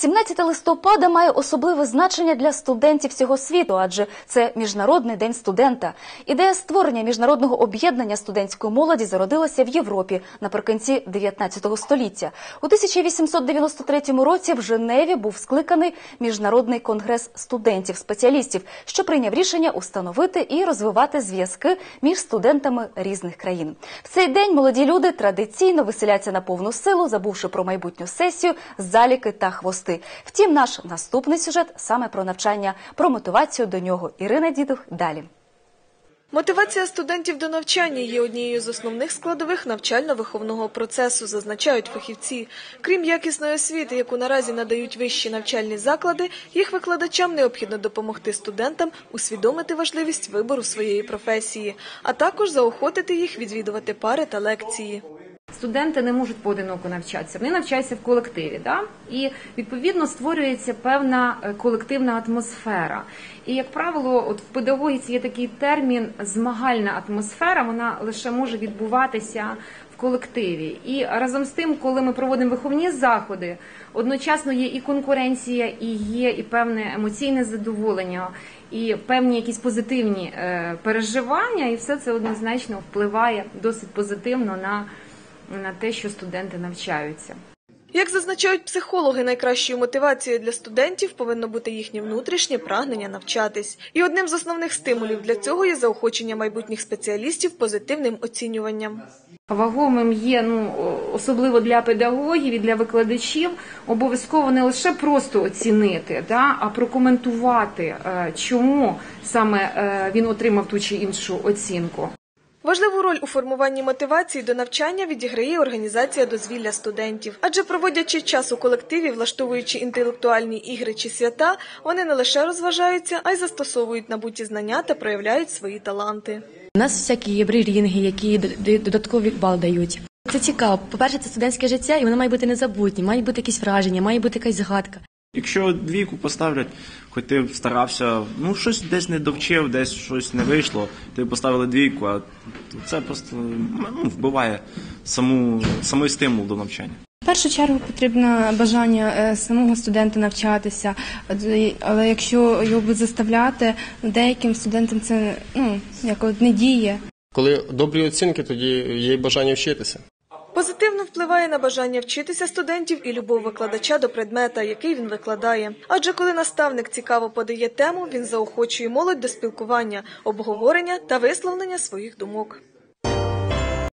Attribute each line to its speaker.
Speaker 1: 17 листопада має особливе значення для студентів всього світу, адже це Міжнародний день студента. Ідея створення міжнародного об'єднання студентської молоді зародилася в Європі наприкінці 19 століття. У 1893 році в Женеві був скликаний Міжнародний конгрес студентів-спеціалістів, що прийняв рішення установити і розвивати зв'язки між студентами різних країн. В цей день молоді люди традиційно веселяться на повну силу, забувши про майбутню сесію, заліки та хвости. Втім, наш наступний сюжет саме про навчання, про мотивацію до нього. Ірина Дідух далі.
Speaker 2: Мотивація студентів до навчання є однією з основних складових навчально-виховного процесу, зазначають фахівці. Крім якісної освіти, яку наразі надають вищі навчальні заклади, їх викладачам необхідно допомогти студентам усвідомити важливість вибору своєї професії, а також заохотити їх відвідувати пари та лекції.
Speaker 3: Студенти не можуть поодиноко навчатися, вони навчаються в колективі, да? І відповідно створюється певна колективна атмосфера. І, як правило, от в педагогіці є такий термін «змагальна атмосфера», вона лише може відбуватися в колективі. І разом з тим, коли ми проводимо виховні заходи, одночасно є і конкуренція, і є і певне емоційне задоволення, і певні якісь позитивні переживання, і все це однозначно впливає досить позитивно на те, що студенти навчаються.
Speaker 2: Як зазначають психологи, найкращою мотивацією для студентів повинно бути їхнє внутрішнє прагнення навчатись. І одним з основних стимулів для цього є заохочення майбутніх спеціалістів позитивним оцінюванням.
Speaker 3: Вагомим є, особливо для педагогів і для викладачів, обов'язково не лише просто оцінити, а прокоментувати, чому саме він отримав ту чи іншу оцінку.
Speaker 2: Важливу роль у формуванні мотивації до навчання відіграє організація дозвілля студентів. Адже проводячи час у колективі, влаштовуючи інтелектуальні ігри чи свята, вони не лише розважаються, а й застосовують набуті знання та проявляють свої таланти.
Speaker 4: У нас всякі є брифінги, які додаткові бал дають. Це цікаво. По-перше, це студентське життя, і воно має бути незабутнє, мають бути якісь враження, має бути якась згадка.
Speaker 5: Якщо двійку поставлять, хоч ти старався, щось десь не довчив, десь щось не вийшло, ти поставили двійку, а це просто вбиває самий стимул до навчання.
Speaker 6: В першу чергу потрібно бажання самого студента навчатися, але якщо його будуть заставляти, деяким студентам це не діє.
Speaker 7: Коли добрі оцінки, тоді є бажання вчитися.
Speaker 2: Позитивно впливає на бажання вчитися студентів і любов викладача до предмета, який він викладає. Адже коли наставник цікаво подає тему, він заохочує молодь до спілкування, обговорення та висловлення своїх думок.